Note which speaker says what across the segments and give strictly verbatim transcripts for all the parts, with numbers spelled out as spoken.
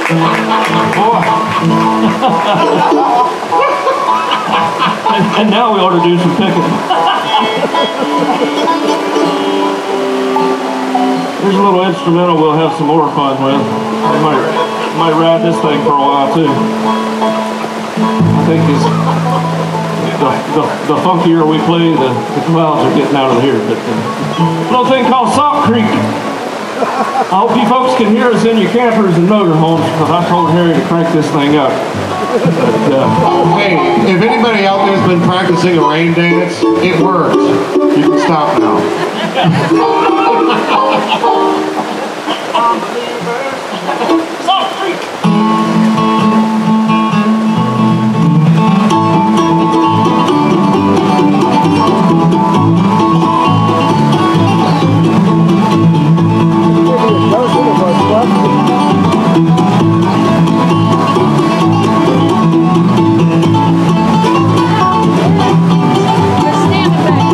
Speaker 1: Boy. and, and now we ought to do some picking. Here's a little instrumental we'll have some more fun with. We might, might ride this thing for a while too. I think this, the, the, the funkier we play, the, the clouds are getting out of here. But, uh, a little thing called Salt Creek. I hope you folks can hear us in your campers and motorhomes, because I told Harry to crank this thing up. But, uh,
Speaker 2: hey, if anybody out there's been practicing a rain dance, it works. You can stop now.
Speaker 1: Salt Creek!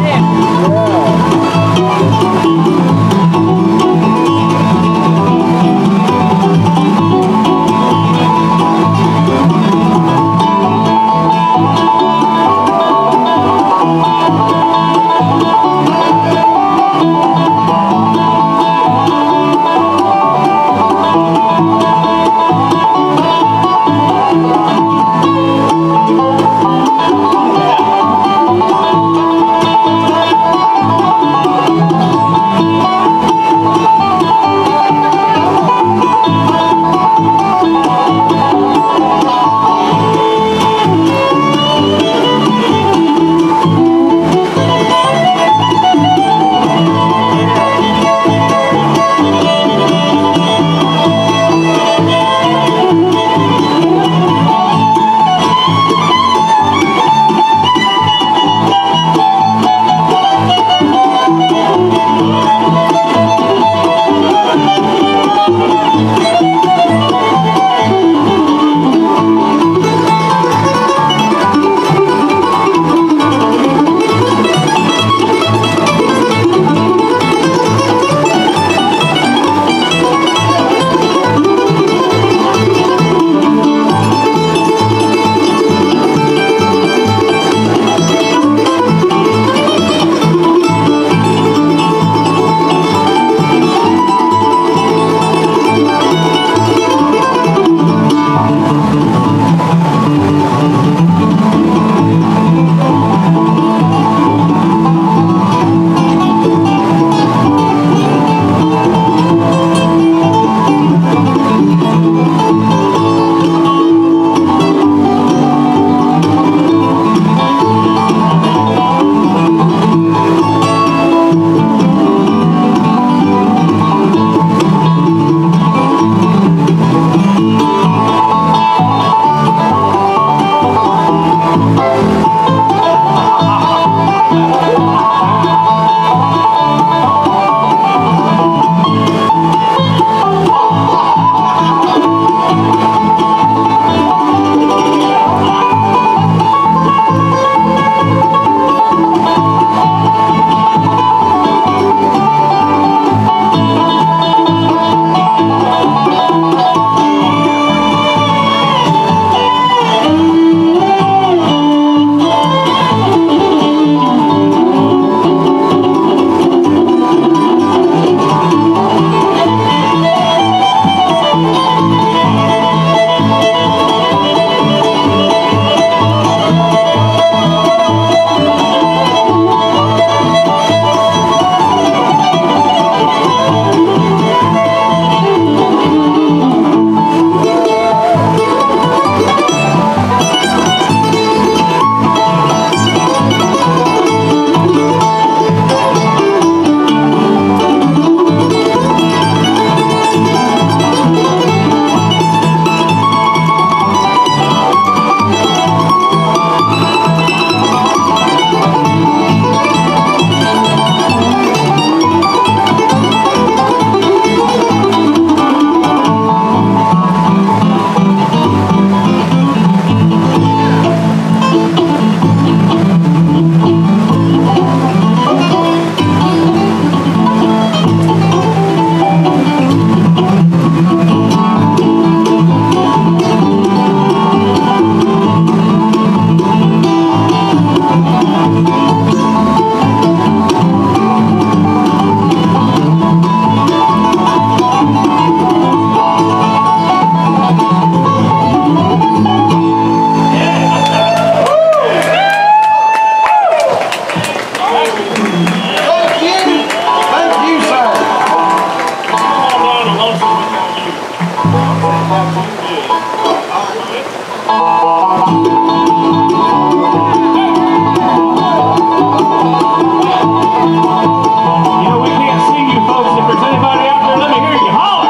Speaker 3: Yeah.
Speaker 1: You know, we can't see you folks. If there's anybody out there, let me hear you holler.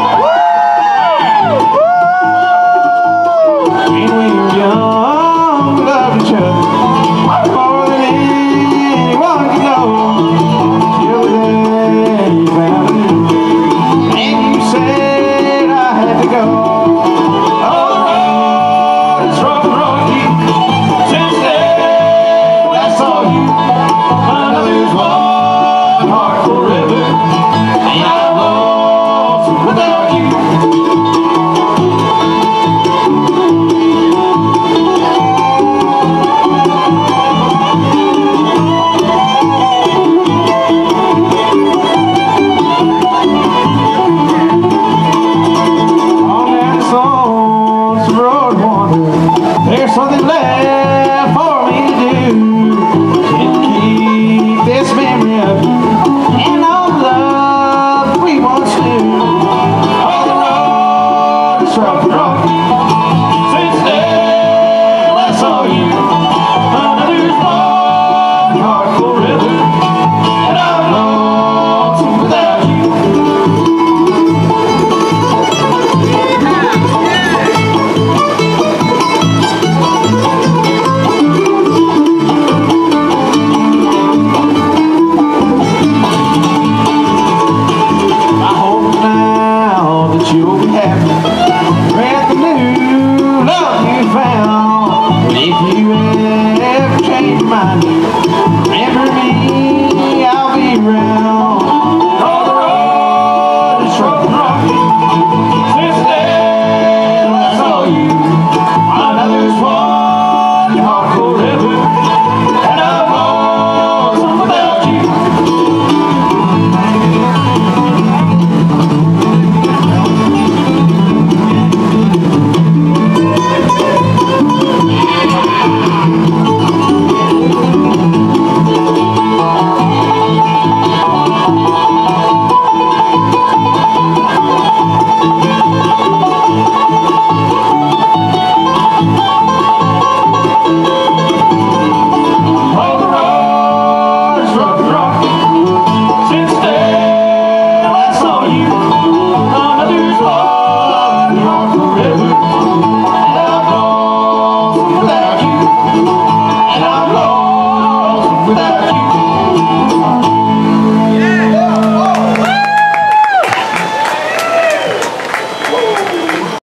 Speaker 3: When we were young, we loved each other more than anyone could know. Till the day you found a new one, and you said I had to go. Oh, the road is rough and rocky. Since then, when I saw you, I know there's one heart forever, and I'm lost without you. There's something left for me to do. Can keep this memory of you and all the love we once knew. Oh, the road is rough and rocky. Since then I saw you, I know there's one heart forever, and I'm lost without you. You'll be happy with the new love you found. But if you ever change your mind, remember me, I'll be around. Oh, the road is rough and rocky. Since then I saw you, I know there's one heart forever, and I'm lost without you. Without you.